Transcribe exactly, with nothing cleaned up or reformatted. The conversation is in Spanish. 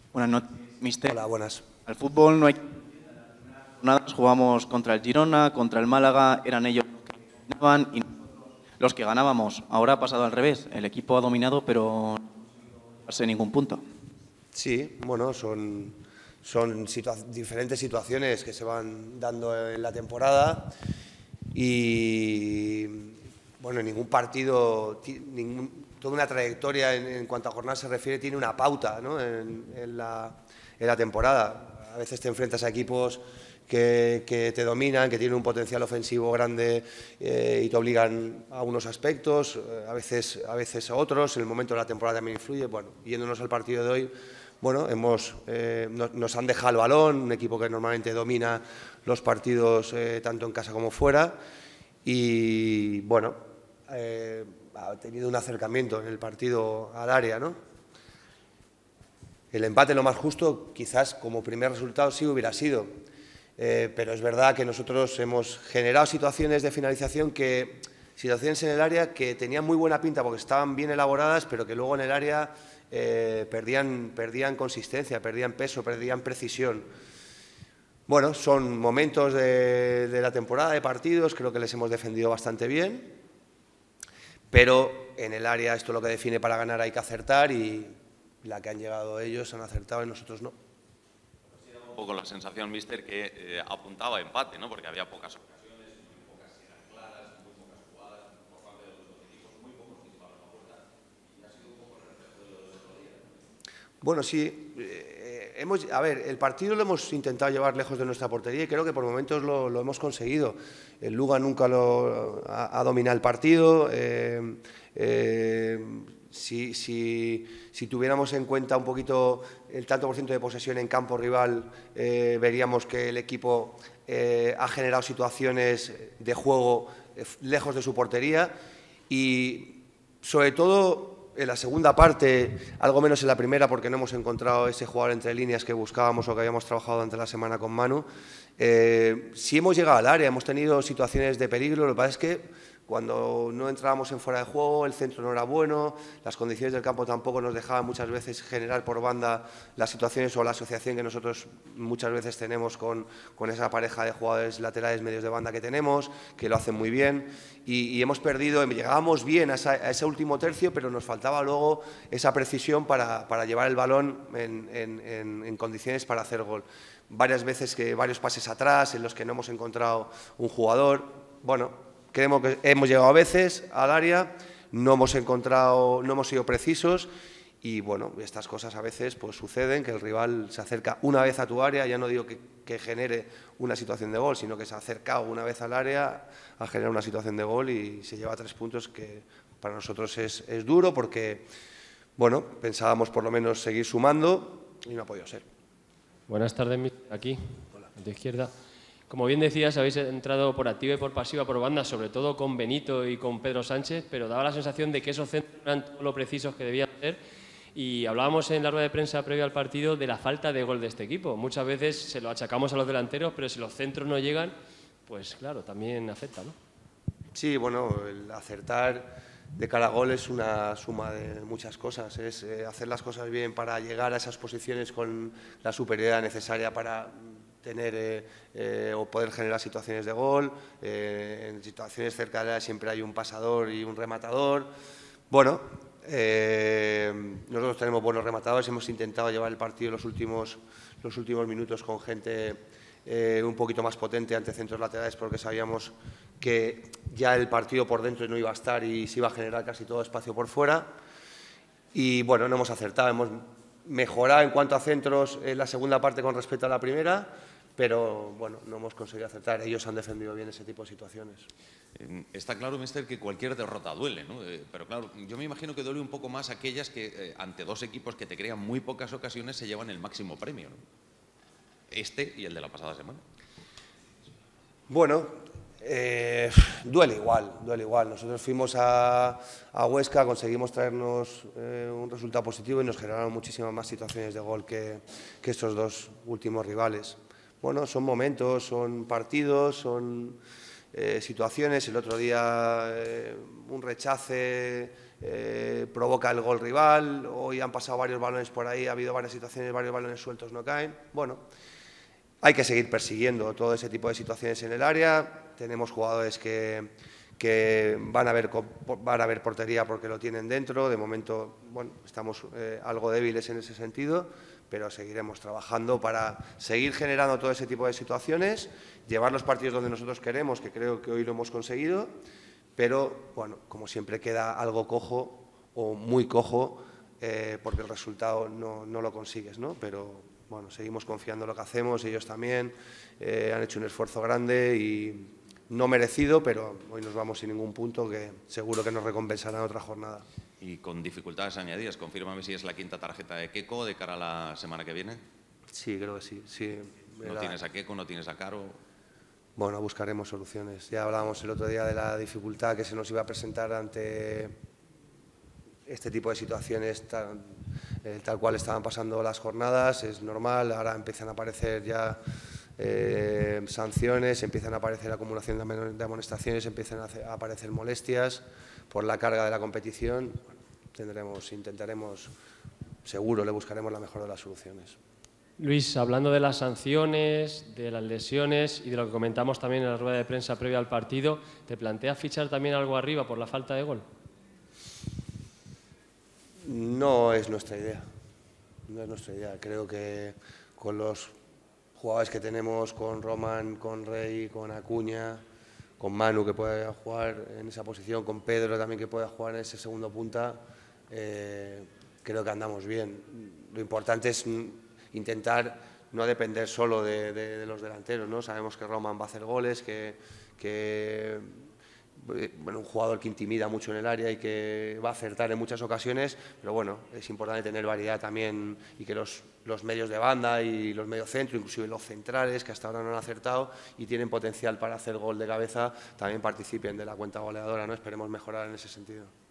Buenas noches, mister. Hola, buenas. Al fútbol no hay nada. Jugamos contra el Girona, contra el Málaga, eran ellos los que ganaban y los que ganábamos. Ahora ha pasado al revés. El equipo ha dominado, pero no ha pasado ningún punto. Sí, bueno, son, son situa diferentes situaciones que se van dando en la temporada y, bueno, ningún partido, ningún, toda una trayectoria en, en cuanto a jornadas se refiere tiene una pauta, ¿no? en, en, la, en la temporada. A veces te enfrentas a equipos que, que te dominan, que tienen un potencial ofensivo grande eh, y te obligan a unos aspectos, eh, a, veces, a veces a otros. En el momento de la temporada también influye. Bueno, yéndonos al partido de hoy, bueno, hemos, eh, nos, nos han dejado el balón, un equipo que normalmente domina los partidos eh, tanto en casa como fuera y, bueno, eh, ha tenido un acercamiento en el partido al área, ¿no? El empate, lo más justo, quizás como primer resultado sí hubiera sido, eh, pero es verdad que nosotros hemos generado situaciones de finalización que, situaciones en el área que tenían muy buena pinta porque estaban bien elaboradas, pero que luego en el área eh, perdían, perdían consistencia, perdían peso, perdían precisión. Bueno, son momentos de, de la temporada, de partidos, creo que les hemos defendido bastante bien, pero en el área esto es lo que define para ganar, hay que acertar y la que han llegado ellos han acertado y nosotros no. Un poco la sensación, míster, que eh, apuntaba a empate, ¿no? Porque había pocas ocasiones, muy pocas eran claras, muy pocas jugadas por parte de los dos equipos, muy pocos que llevaban la puerta y ha sido un poco el reflejo de lo del otro día. Bueno, sí, eh, hemos, a ver, el partido lo hemos intentado llevar lejos de nuestra portería y creo que por momentos lo, lo hemos conseguido. El Luga nunca lo ha, ha dominado el partido. Eh, eh, Si, si, si tuviéramos en cuenta un poquito el tanto por ciento de posesión en campo rival, eh, veríamos que el equipo eh, ha generado situaciones de juego eh, lejos de su portería y, sobre todo, en la segunda parte, algo menos en la primera, porque no hemos encontrado ese jugador entre líneas que buscábamos o que habíamos trabajado durante la semana con Manu. Eh, sí hemos llegado al área, hemos tenido situaciones de peligro, lo que pasa es que cuando no entrábamos en fuera de juego, el centro no era bueno, las condiciones del campo tampoco nos dejaban muchas veces generar por banda las situaciones o la asociación que nosotros muchas veces tenemos con, con esa pareja de jugadores laterales medios de banda que tenemos, que lo hacen muy bien y, y hemos perdido, llegábamos bien a, esa, a ese último tercio, pero nos faltaba luego esa precisión para, para llevar el balón en, en, en, en condiciones para hacer gol. Varias veces, que varios pases atrás en los que no hemos encontrado un jugador, bueno. Creemos que hemos llegado a veces al área, no hemos encontrado, no hemos sido precisos y, bueno, estas cosas a veces pues suceden, que el rival se acerca una vez a tu área, ya no digo que, que genere una situación de gol, sino que se ha acercado una vez al área a generar una situación de gol y se lleva tres puntos que para nosotros es, es duro porque, bueno, pensábamos por lo menos seguir sumando y no ha podido ser. Buenas tardes, aquí, a tu izquierda. Como bien decías, habéis entrado por activa y por pasiva por banda, sobre todo con Benito y con Pedro Sánchez, pero daba la sensación de que esos centros eran todo lo precisos que debían ser. Y hablábamos en la rueda de prensa previa al partido de la falta de gol de este equipo. Muchas veces se lo achacamos a los delanteros, pero si los centros no llegan, pues claro, también afecta, ¿no? Sí, bueno, el acertar de cara a gol es una suma de muchas cosas. Es eh, hacer las cosas bien para llegar a esas posiciones con la superioridad necesaria para tener eh, eh, o poder generar situaciones de gol. Eh, en situaciones cerca de área siempre hay un pasador y un rematador. Bueno, eh, nosotros tenemos buenos rematadores, hemos intentado llevar el partido los últimos, los últimos minutos con gente eh, un poquito más potente ante centros laterales porque sabíamos que ya el partido por dentro no iba a estar y se iba a generar casi todo espacio por fuera. Y bueno, no hemos acertado, hemos mejorado en cuanto a centros en la segunda parte con respecto a la primera, pero bueno, no hemos conseguido acertar. Ellos han defendido bien ese tipo de situaciones. Está claro, mister, que cualquier derrota duele, ¿no? Eh, pero claro, yo me imagino que duele un poco más aquellas que eh, ante dos equipos que te crean muy pocas ocasiones se llevan el máximo premio, ¿no? Este y el de la pasada semana. Bueno, eh, duele igual, duele igual. Nosotros fuimos a, a Huesca, conseguimos traernos eh, un resultado positivo y nos generaron muchísimas más situaciones de gol que, que estos dos últimos rivales. Bueno, son momentos, son partidos, son eh, situaciones. El otro día eh, un rechace eh, provoca el gol rival. Hoy han pasado varios balones por ahí, ha habido varias situaciones, varios balones sueltos no caen. Bueno, hay que seguir persiguiendo todo ese tipo de situaciones en el área. Tenemos jugadores que, que van, a ver, van a ver portería porque lo tienen dentro. De momento, bueno, estamos eh, algo débiles en ese sentido, pero seguiremos trabajando para seguir generando todo ese tipo de situaciones, llevar los partidos donde nosotros queremos, que creo que hoy lo hemos conseguido, pero, bueno, como siempre queda algo cojo o muy cojo eh, porque el resultado no, no lo consigues, ¿no? Pero, bueno, seguimos confiando en lo que hacemos, ellos también eh, han hecho un esfuerzo grande y no merecido, pero hoy nos vamos sin ningún punto que seguro que nos recompensará en otra jornada. Y con dificultades añadidas, confírmame si es la quinta tarjeta de Keco de cara a la semana que viene. Sí, creo que sí. sí ¿No era... tienes a Keco, no tienes a Caro? Bueno, buscaremos soluciones. Ya hablábamos el otro día de la dificultad que se nos iba a presentar ante este tipo de situaciones tal, eh, tal cual estaban pasando las jornadas. Es normal, ahora empiezan a aparecer ya eh, sanciones, empiezan a aparecer acumulación de amonestaciones, empiezan a aparecer molestias por la carga de la competición. Bueno, tendremos, intentaremos, seguro le buscaremos la mejor de las soluciones. Luis, hablando de las sanciones, de las lesiones y de lo que comentamos también en la rueda de prensa previa al partido, ¿te planteas fichar también algo arriba por la falta de gol? No es nuestra idea, no es nuestra idea. Creo que con los jugadores que tenemos, con Roman, con Rey, con Acuña, con Manu que puede jugar en esa posición, con Pedro también que puede jugar en ese segundo punta, eh, creo que andamos bien. Lo importante es intentar no depender solo de, de, de los delanteros, ¿no? Sabemos que Roman va a hacer goles, que, que bueno, un jugador que intimida mucho en el área y que va a acertar en muchas ocasiones, pero bueno, es importante tener variedad también y que los, los medios de banda y los mediocentros, inclusive los centrales, que hasta ahora no han acertado y tienen potencial para hacer gol de cabeza, también participen de la cuenta goleadora, ¿no? Esperemos mejorar en ese sentido.